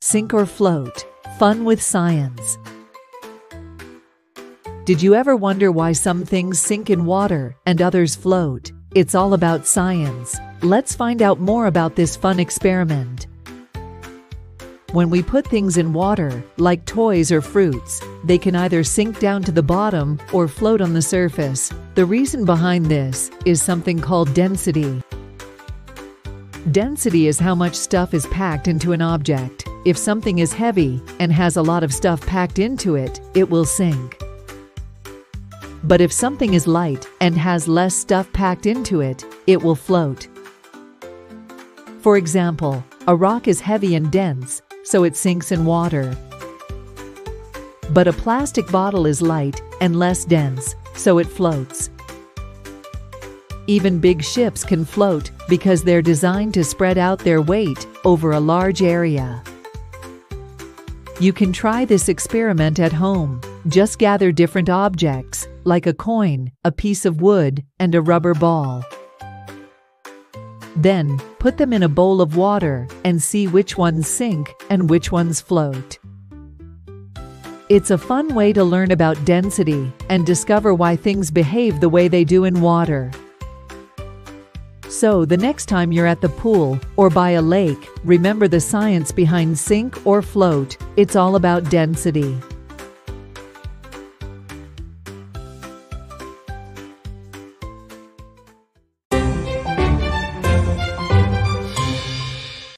Sink or float? Fun with science. Did you ever wonder why some things sink in water and others float? It's all about science. Let's find out more about this fun experiment. When we put things in water, like toys or fruits, they can either sink down to the bottom or float on the surface. The reason behind this is something called density. Density is how much stuff is packed into an object. If something is heavy and has a lot of stuff packed into it, it will sink. But if something is light and has less stuff packed into it, it will float. For example, a rock is heavy and dense, so it sinks in water. But a plastic bottle is light and less dense, so it floats. Even big ships can float because they're designed to spread out their weight over a large area. You can try this experiment at home. Just gather different objects, like a coin, a piece of wood, and a rubber ball. Then, put them in a bowl of water and see which ones sink and which ones float. It's a fun way to learn about density and discover why things behave the way they do in water. So the next time you're at the pool or by a lake, remember the science behind sink or float. It's all about density.